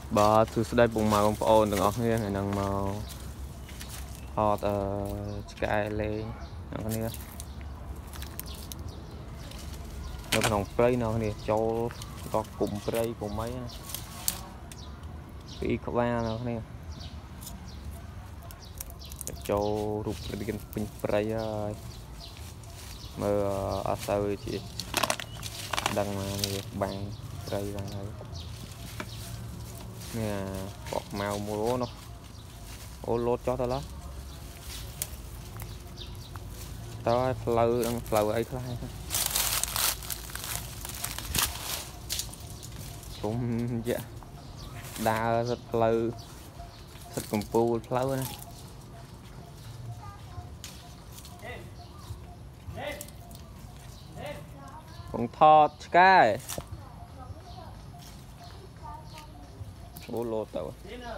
bà thứ đây bùng màu bông ôn từng ngọc như ngày nắng màu hot sky lên nó cái này nó còn play nó này cho có cùng play cùng mấy cái có ba nó này cho rụp đi cái pin play mà ở sau chị đăng bằng play bằng này nè bọt màu mua nó ô lót cho tao đó tao flow đang flow ấy thôi cũng dạ đa rất flow rất cùng pu flow này cũng thọt cái ô lót tao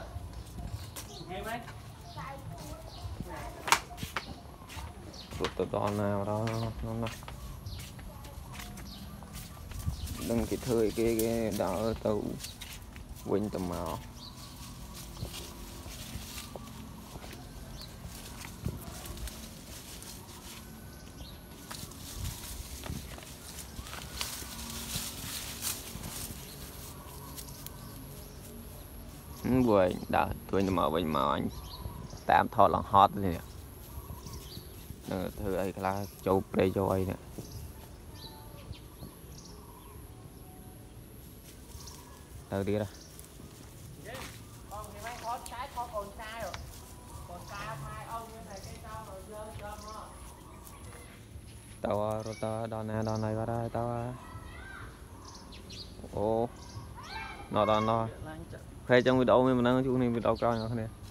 tụi con nào đó nó đừng cái thời cái đỡ tàu quên tầm màu quên đỡ tôi màu bên màu anh tạm thọ lòng hot này thử ấy là châu đây châu ấy nè từ đi ra tao rồi tao đòn này vào đây tao ô nó đòn nó khoe trong video mình đang chú này video coi nó này